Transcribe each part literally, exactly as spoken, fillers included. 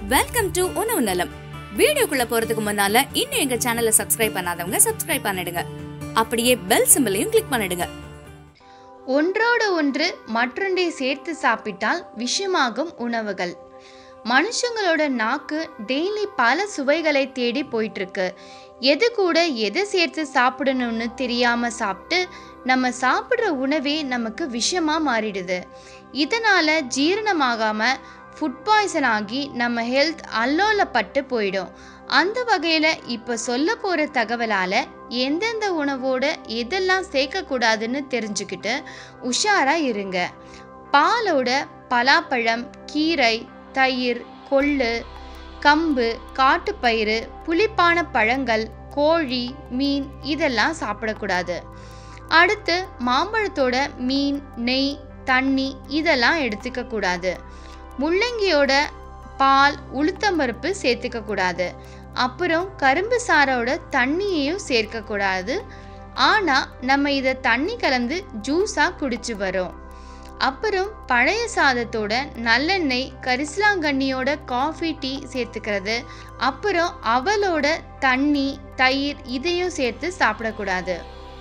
Welcome to உணவு நலம். வீடியோக்குள்ள போறதுக்கு முன்னால இன்னும் எங்க சேனலை சப்ஸ்கிரைப் பண்ணாதவங்க சப்ஸ்கிரைப் பண்ணிடுங்க. அப்படியே பெல் சிம்பலையும் கிளிக் பண்ணிடுங்க. ஒன்றோடு ஒன்று மற்றொன்றை சேர்த்து சாப்பிட்டால் விஷமாகும் உணவுகள். மனுஷங்களோட நாக்கு டெய்லி பல சுவைகளை தேடி போயிட்டு இருக்கு. எது கூட எதை சேர்த்து சாப்பிடணும்னு தெரியாம சாப்பிட்டு நம்ம சாப்பிட்ற உணவே நமக்கு விஷமா மாறிடுது. இதனால ஜீரணமாகாம ஃபுட் பாய்சன் ஆகி நம்ம ஹெல்த் அல்லோலப்பட்டு போயிடும். அந்த வகையில் இப்போ சொல்ல போகிற தகவலால் எந்தெந்த உணவோட எதெல்லாம் சேர்க்கக்கூடாதுன்னு தெரிஞ்சுக்கிட்டு உஷாராக இருங்க. பாலோட பலாப்பழம், கீரை, தயிர், கொள்ளு, கம்பு, காட்டுப்பயிறு, புளிப்பான பழங்கள், கோழி, மீன் இதெல்லாம் சாப்பிடக்கூடாது. அடுத்து மாம்பழத்தோட மீன், நெய், தண்ணி இதெல்லாம் எடுத்துக்க கூடாது. முள்ளங்கியோட பால், உளுத்தம்பருப்பு சேர்த்துக்க கூடாது. அப்புறம் கரும்பு சாரோட தண்ணியையும் சேர்க்கக்கூடாது. ஆனால் நம்ம இதை தண்ணி கலந்து ஜூஸாக குடிச்சு வரோம். அப்புறம் பழைய சாதத்தோட நல்லெண்ணெய், கரிசலாங்கண்ணியோட காஃபி, டீ சேர்த்துக்கிறது. அப்புறம் அவலோட தண்ணி, தயிர் இதையும் சேர்த்து சாப்பிடக்கூடாது.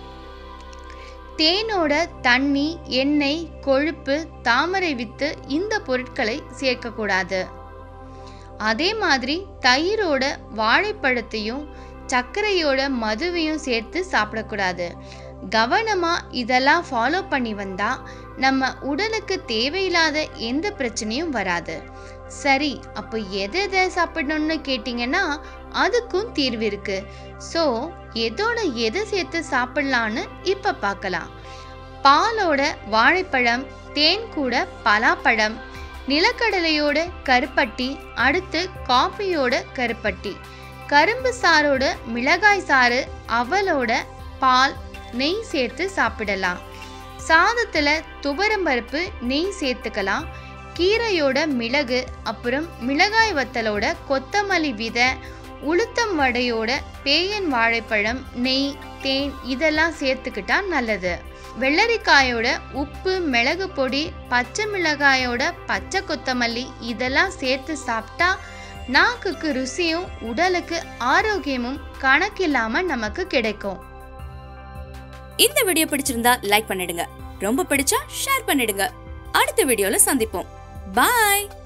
தேனோட தண்ணி, எண்ணெய், கொழுப்பு, தாமரை வித்து இந்த பொருட்களை சேர்க்கக்கூடாது. அதே மாதிரி தயிரோட வாழைப்பழத்தையும் சர்க்கரையோட மதுவையும் சேர்த்து சாப்பிடக்கூடாது. கவனமாக இதெல்லாம் ஃபாலோ பண்ணி வந்தால் நம்ம உடலுக்கு தேவையில்லாத எந்த பிரச்சனையும் வராது. சரி, அப்போ எதை எதை சாப்பிடணும்னு கேட்டிங்கன்னா அதுக்கும் தீர்வு இருக்கு. ஸோ எதோட எதை சேர்த்து சாப்பிடலான்னு இப்போ பார்க்கலாம். பாலோட வாழைப்பழம், தேன் கூட பலாப்பழம், நிலக்கடலையோட கருப்பட்டி, அடுத்து காஃபியோட கருப்பட்டி, கரும்பு சாரோட மிளகாய் சாறு, அவலோட பால், நெய் சேர்த்து சாப்பிடலாம். சாதத்தில் துவரம்பருப்பு, நெய் சேர்த்துக்கலாம். கீரையோட மிளகு, அப்புறம் மிளகாய் வத்தலோட கொத்தமல்லி விதை, உளுத்தம் வடையோட பேயன் வாழைப்பழம், நெய், தேன் இதெல்லாம் சேர்த்துக்கிட்டா நல்லது. வெள்ளரிக்காயோட உப்பு, மிளகு பொடி, பச்சை மிளகாயோட பச்சை கொத்தமல்லி இதெல்லாம் சேர்த்து சாப்பிட்டா நாக்குக்கு ருசியும் உடலுக்கு ஆரோக்கியமும் கணக்கில்லாம நமக்கு கிடைக்கும். இந்த வீடியோ பிடிச்சிருந்தா லைக் பண்ணிடுங்க. ரொம்ப பிடிச்சா ஷேர் பண்ணிடுங்க. அடுத்த வீடியோல சந்திப்போம். பாய்.